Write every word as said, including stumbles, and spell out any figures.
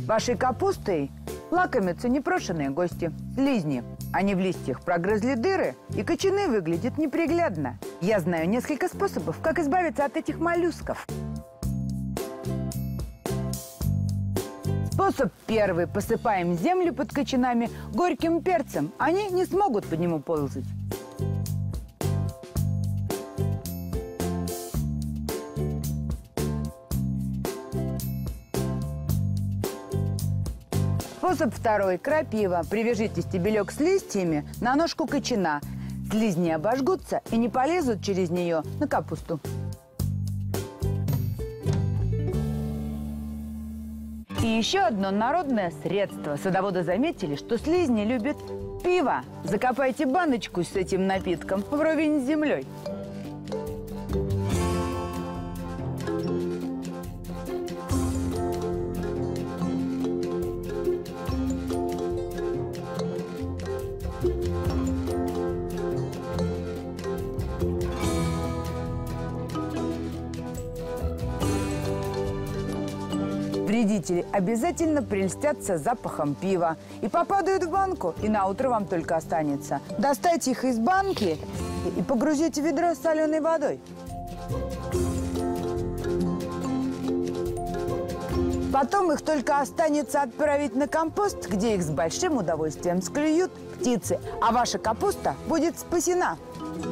Вашей капустой лакомятся непрошенные гости, слизни. Они в листьях прогрызли дыры, и кочаны выглядят неприглядно. Я знаю несколько способов, как избавиться от этих моллюсков. Способ первый. Посыпаем землю под кочанами горьким перцем. Они не смогут по нему ползать. Способ второй. Крапива. Привяжите стебелек с листьями на ножку кочана. Слизни обожгутся и не полезут через нее на капусту. И еще одно народное средство. Садоводы заметили, что слизни любят пиво. Закопайте баночку с этим напитком вровень с землей. Вредители обязательно прельстятся запахом пива и попадают в банку, и на утро вам только останется достать их из банки и погрузить в ведро с соленой водой. Потом их только останется отправить на компост, где их с большим удовольствием склюют птицы, а ваша капуста будет спасена.